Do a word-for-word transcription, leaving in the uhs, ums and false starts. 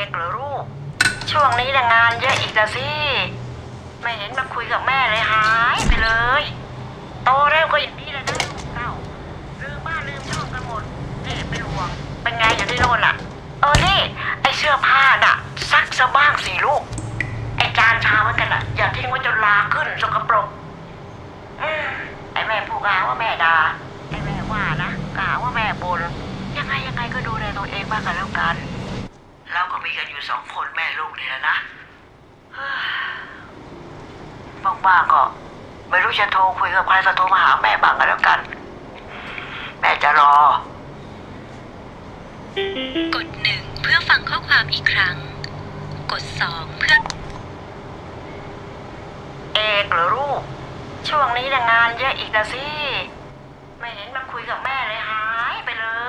เหรอลูกช่วงนี้แต่งานเยอะอีกแล้วสิไม่เห็นมาคุยกับแม่เลยหายไปเลยโตแล้วก็อย่างนี้แหละนะลูกเต้าลืมบ้านลืมช่องกันหมดนี่เป็นห่วงเป็นไงอยู่ที่โน่นล่ะเออนี่ไอเสื้อผ้าน่ะซักซะบ้างสิลูกไอจานชามเหมือนกันน่ะอย่าทิ้งไว้จนลาขึ้นสกปรกอืมไอแม่พูดกาว่าแม่ด่าไอแม่ว่านะกาว่าแม่บ่นยังไงยังไงก็ดูแลตัวเองบ้างกันแล้วกันเราก็มีกันอยู่สองคนแม่ลูกนี่แหละนะบ้างๆก็ไม่รู้จะโทรคุยกับใครก็โทรมาหาแม่บ้างกันแล้วกันแม่จะรอกดหนึ่งเพื่อฟังข้อความอีกครั้งกดสองเพื่อเอกเหรอลูกช่วงนี้แต่งานเยอะอีกแล้วสิไม่เห็นมาคุยกับแม่เลยหายไปเลย